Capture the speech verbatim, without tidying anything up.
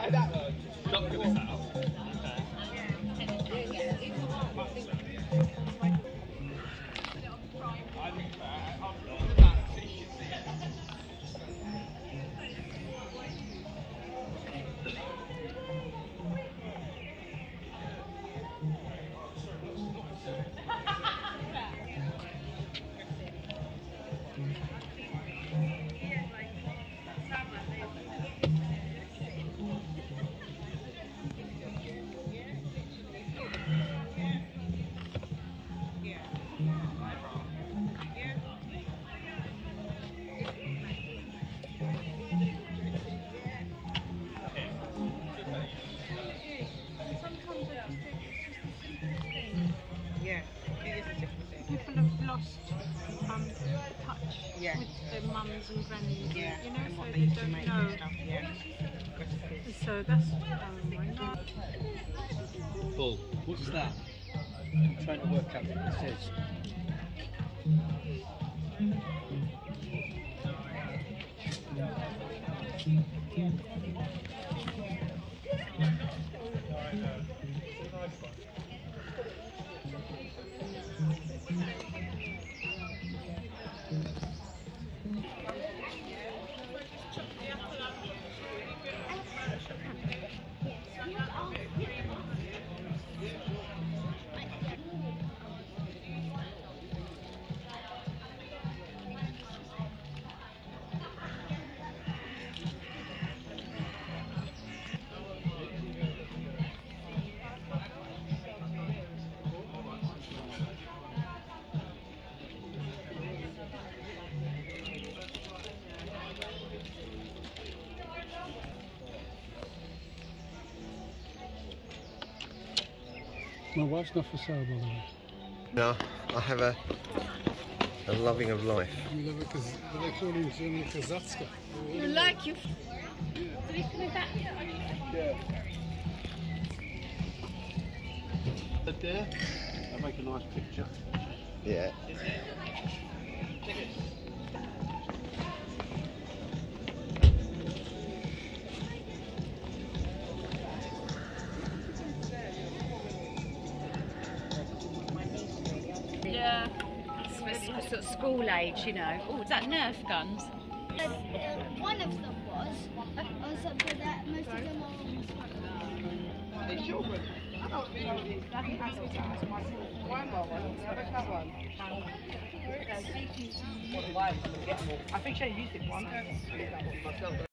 Not good as People have lost um, touch yeah. with their mums and grannies, yeah. you know, and what so they they used to don't make know. and stuff. Yeah. So that's um, my God. Paul, what's that? I'm trying to work out what this is. My wife's not for sale, by the way. No, I have a a loving of life. You love it because they call you German Kazatska. You like you. Yeah. But there, I make a nice picture. Yeah. Yeah, it's, it's sort of school age, you know. Oh, is that Nerf guns? Uh, uh, one of them was, was up to that most of them are. The children. I don't know. I think she used it once.